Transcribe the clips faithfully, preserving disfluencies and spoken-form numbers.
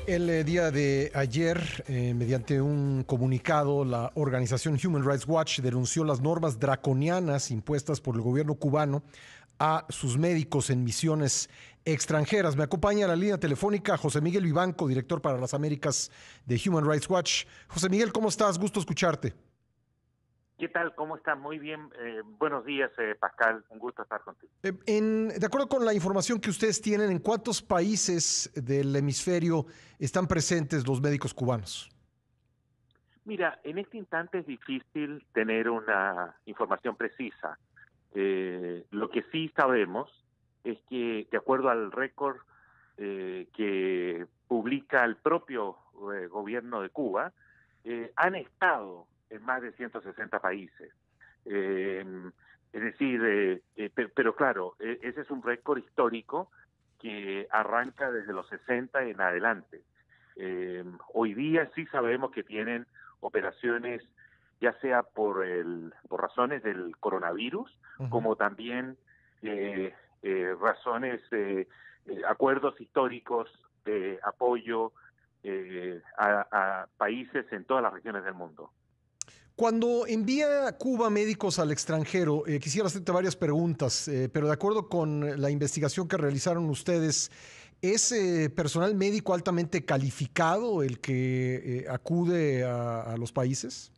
El eh, día de ayer, eh, mediante un comunicado, la organización Human Rights Watch denunció las normas draconianas impuestas por el gobierno cubano a sus médicos en misiones extranjeras. Me acompaña a la línea telefónica José Miguel Vivanco, director para las Américas de Human Rights Watch. José Miguel, ¿cómo estás? Gusto escucharte. ¿Qué tal? ¿Cómo estás? Muy bien. Eh, buenos días, eh, Pascal. Un gusto estar contigo. Eh, en, de acuerdo con la información que ustedes tienen, ¿en cuántos países del hemisferio están presentes los médicos cubanos? Mira, en este instante es difícil tener una información precisa. Eh, lo que sí sabemos es que, de acuerdo al récord eh, que publica el propio eh, gobierno de Cuba, eh, han estado en más de ciento sesenta países. Eh, es decir, eh, eh, pero, pero claro, eh, ese es un récord histórico que arranca desde los sesenta en adelante. Eh, hoy día sí sabemos que tienen operaciones ya sea por el por razones del coronavirus, Uh-huh. como también eh, eh, razones, eh, eh, acuerdos históricos de apoyo eh, a, a países en todas las regiones del mundo. Cuando envía Cuba médicos al extranjero, eh, quisiera hacerte varias preguntas, eh, pero de acuerdo con la investigación que realizaron ustedes, ¿es eh, personal médico altamente calificado el que eh, acude a, a los países?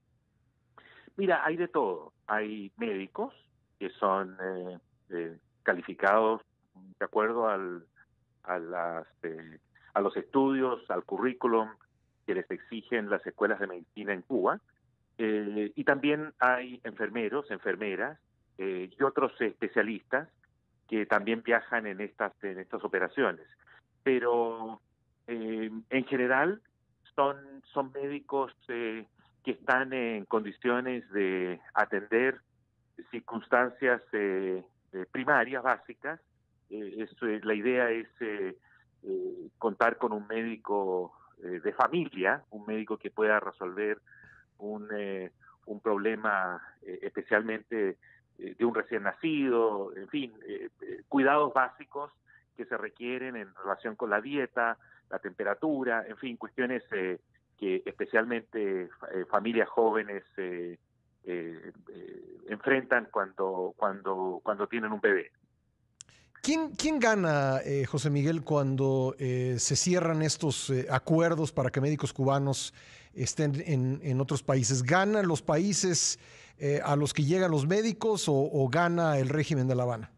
Mira, hay de todo. Hay médicos que son eh, eh, calificados de acuerdo al, a, las, eh, a los estudios, al currículum que les exigen las escuelas de medicina en Cuba. Eh, y también hay enfermeros, enfermeras eh, y otros especialistas que también viajan en estas, en estas operaciones. Pero eh, en general son, son médicos eh, que están en condiciones de atender circunstancias eh, eh, primarias, básicas. Eh, es, eh, la idea es eh, eh, contar con un médico eh, de familia, un médico que pueda resolver un, eh, un problema eh, especialmente eh, de un recién nacido, en fin, eh, eh, cuidados básicos que se requieren en relación con la dieta, la temperatura, en fin, cuestiones eh, que especialmente eh, familias jóvenes eh, eh, eh, enfrentan cuando, cuando, cuando tienen un bebé. ¿Quién, quién gana, eh, José Miguel, cuando eh, se cierran estos eh, acuerdos para que médicos cubanos estén en, en otros países? ¿Ganan los países eh, a los que llegan los médicos o, o gana el régimen de La Habana?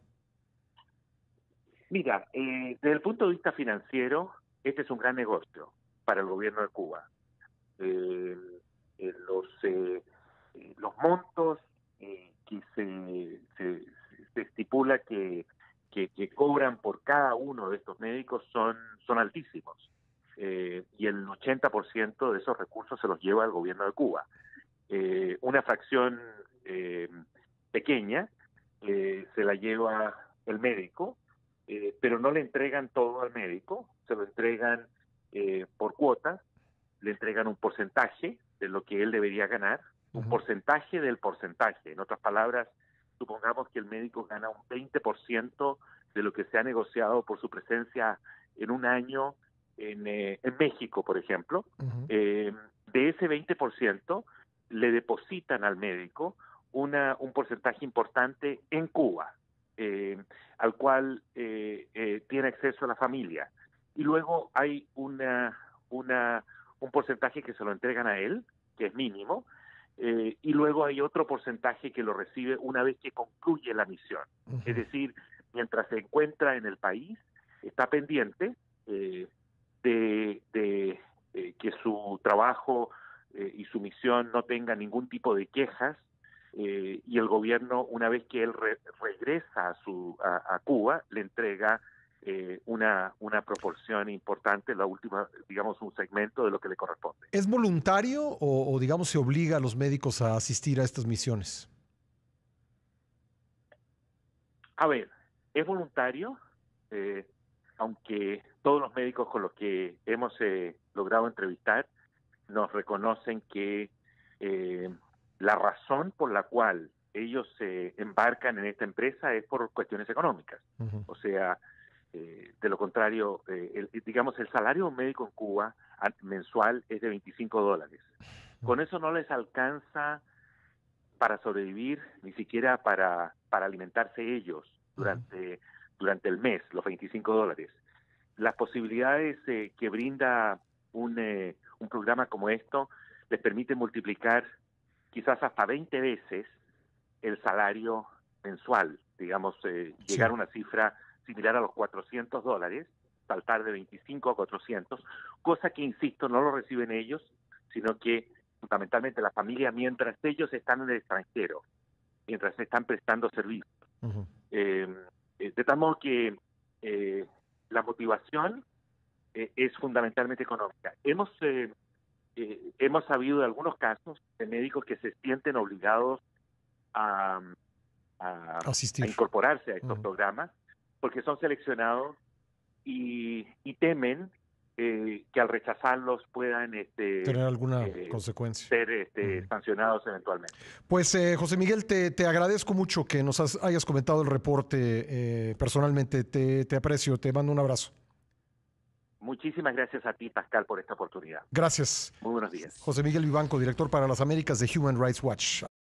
Mira, eh, desde el punto de vista financiero, este es un gran negocio para el gobierno de Cuba. Eh, eh, los, eh, eh, los montos eh, que se, se, se estipula que, que, que cobran por cada uno de estos médicos son, son altísimos. Eh, y el ochenta por ciento de esos recursos se los lleva el gobierno de Cuba. Eh, una fracción eh, pequeña eh, se la lleva el médico, eh, pero no le entregan todo al médico, se lo entregan eh, por cuotas, le entregan un porcentaje de lo que él debería ganar, un Uh-huh. porcentaje del porcentaje. En otras palabras, supongamos que el médico gana un veinte por ciento de lo que se ha negociado por su presencia en un año en, eh, en México, por ejemplo. Uh-huh. Eh, de ese veinte por ciento le depositan al médico una, un porcentaje importante en Cuba, eh, al cual eh, eh, tiene acceso a la familia. Y luego hay una, una, un porcentaje que se lo entregan a él, que es mínimo, eh, y luego hay otro porcentaje que lo recibe una vez que concluye la misión. Es Uh-huh. decir, mientras se encuentra en el país, está pendiente eh, de, de eh, que su trabajo eh, y su misión no tenga ningún tipo de quejas, eh, y el gobierno, una vez que él re regresa a, su, a, a Cuba, le entrega eh, una, una proporción importante, la última, digamos, un segmento de lo que le corresponde. ¿Es voluntario o, o, digamos, se obliga a los médicos a asistir a estas misiones? A ver, es voluntario, eh, aunque todos los médicos con los que hemos eh, logrado entrevistar nos reconocen que eh, la razón por la cual ellos se embarcan en esta empresa es por cuestiones económicas. Uh-huh. O sea, Eh, de lo contrario, eh, el, digamos, el salario médico en Cuba mensual es de veinticinco dólares. Con eso no les alcanza para sobrevivir, ni siquiera para, para alimentarse ellos durante, durante el mes, los veinticinco dólares. Las posibilidades eh, que brinda un, eh, un programa como esto les permite multiplicar quizás hasta veinte veces el salario mensual, digamos, eh, Sí. llegar a una cifra similar a los cuatrocientos dólares, saltar de veinticinco a cuatrocientos, cosa que, insisto, no lo reciben ellos, sino que fundamentalmente la familia, mientras ellos están en el extranjero, mientras están prestando servicios. Uh-huh. eh, de tal modo que eh, la motivación eh, es fundamentalmente económica. Hemos, eh, eh, hemos sabido de algunos casos de médicos que se sienten obligados a, a, a incorporarse a estos uh-huh. programas porque son seleccionados y, y temen eh, que al rechazarlos puedan este, tener alguna eh, consecuencia, ser este, uh-huh. sancionados eventualmente. Pues eh, José Miguel, te, te agradezco mucho que nos has, hayas comentado el reporte eh, personalmente, te, te aprecio, te mando un abrazo. Muchísimas gracias a ti, Pascal, por esta oportunidad. Gracias. Muy buenos días. José Miguel Vivanco, director para las Américas de Human Rights Watch.